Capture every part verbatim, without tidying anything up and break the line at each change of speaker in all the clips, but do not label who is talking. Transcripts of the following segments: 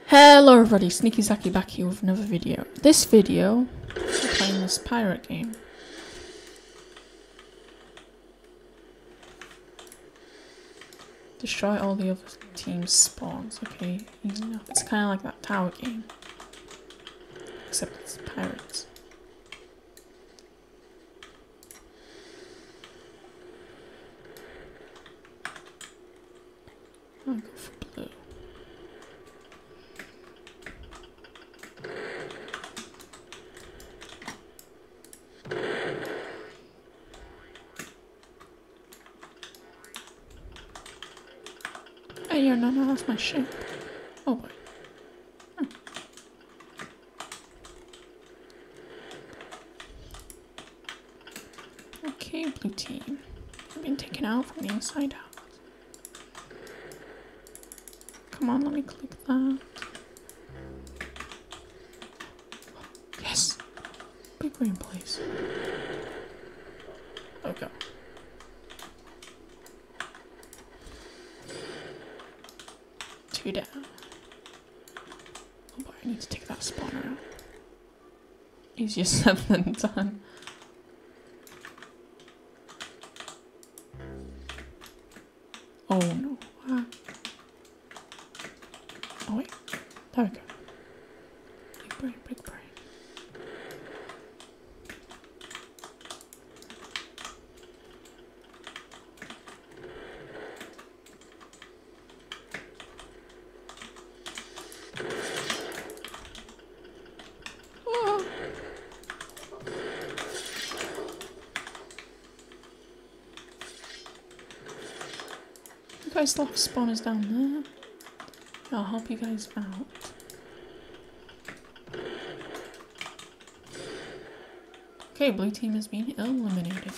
Hello everybody, sneakyzakki back here with another video. This video, we're playing this pirate game. Destroy all the other team's spawns, okay? Easy enough. It's kind of like that tower game. Except it's pirates. I'll go for blue. Hey, yeah, no, no, that's my ship. Oh boy. Hmm. Okay, blue team. I've been taken out from the inside out. Come on, let me click that. Yes! Big green, please. Oh, go. Two down. Oh boy, I need to take that spawner out. Easier said than done. Oh no. Ah. Oh wait. There we go. Big brain, big brain. You guys still have spawners down there. I'll help you guys out. Okay, blue team has been eliminated.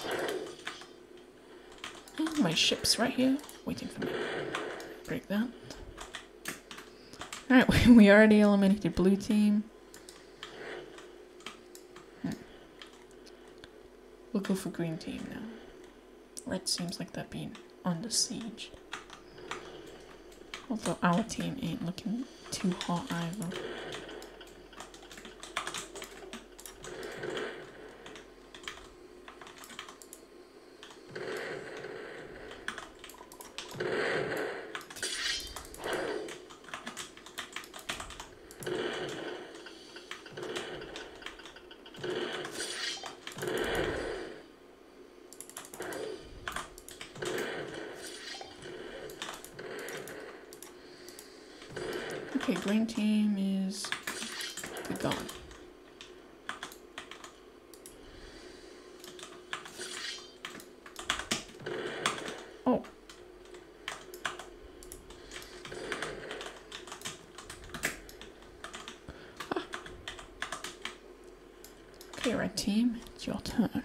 Oh, my ship's right here, waiting for me. Break that. Alright, we already eliminated blue team. Hmm. We'll go for green team now. Red seems like they're being under siege. Although our team ain't looking too hot either. Okay, green team is gone. Oh. Ah. Okay, red team, it's your turn.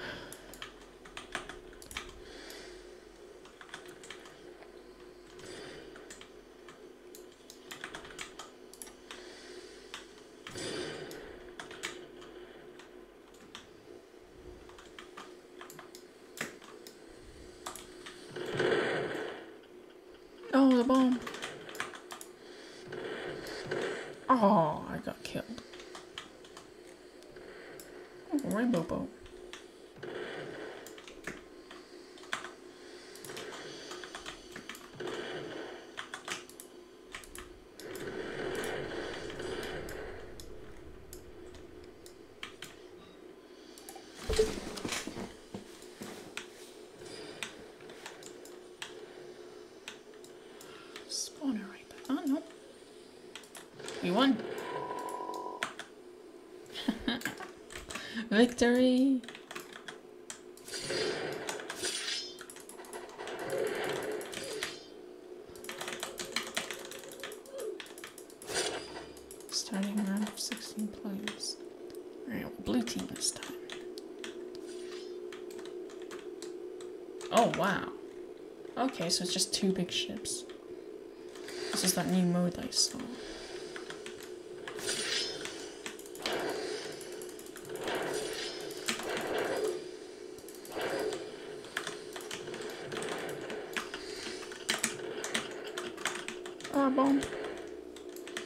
Oh, the bomb. Oh, I got killed. Oh, rainbow boat. Spawner right there. Oh, no. We won. Victory. Starting round of sixteen players. Alright, blue team this time. Oh, wow. Okay, so it's just two big ships. This is that new mode I saw. Ah, bomb.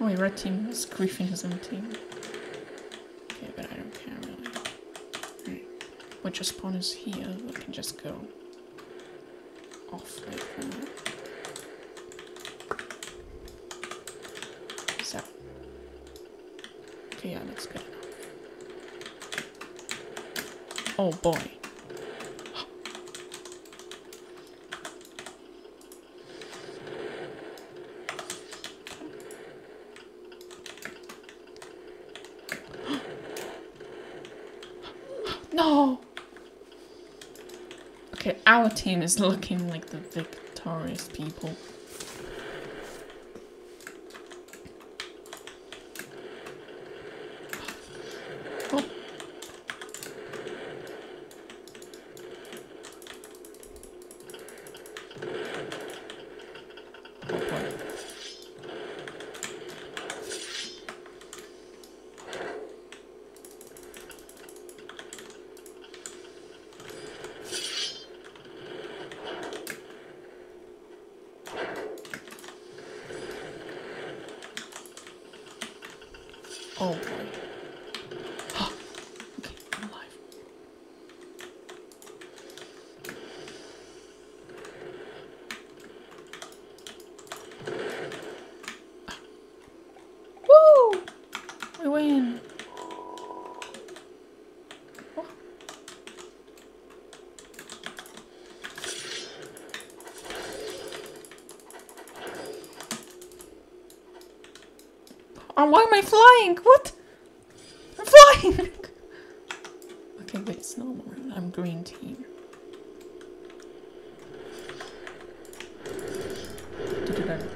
Oh, wait, red team is griefing his own team. Okay, but I don't care really. Alright. Which spawn is here? I can just go off like that. So. Okay, yeah, that's good enough. Oh boy. No! Okay, our team is looking like the victorious people. Oh. Oh boy. Oh boy. Okay, I'm alive. Woo! We win. Oh. Oh, why am I flying? What? I'm flying! Okay, wait, it's normal. I'm green team. Did you better?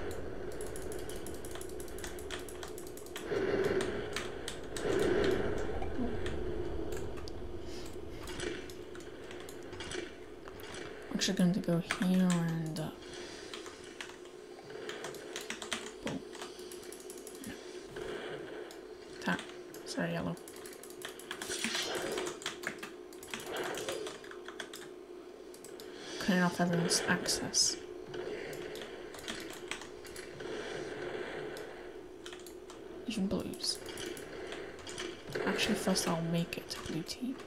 I'm actually going to go here and uh, boom. No. Tap. Sorry, yellow. Cutting off everyone's access. Even blues. Actually, first I'll make it blue team.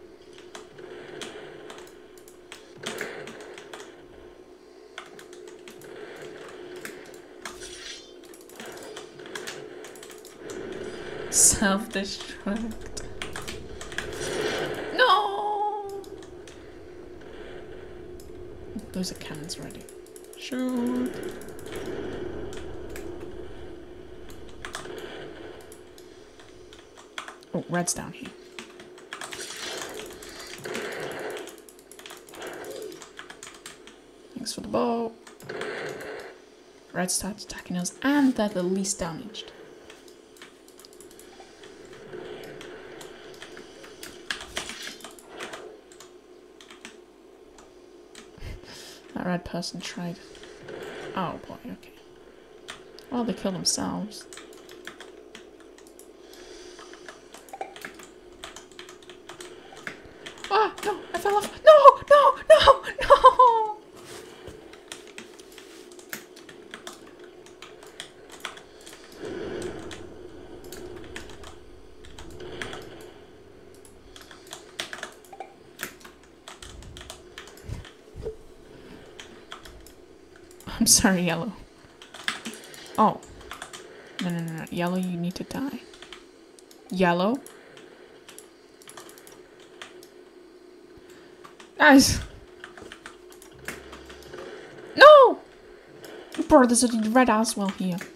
Self-destruct. No! Those are cannons ready. Shoot! Oh, red's down here. Thanks for the bow. Red starts attacking us, and they're the least damaged. That red person tried. Oh boy, okay. Well, they killed themselves. Ah, no, I fell off. No, no, no, no! I'm sorry, yellow. Oh. No, no, no, no. Yellow, you need to die. Yellow? Guys! No! Bro, there's a red as well here.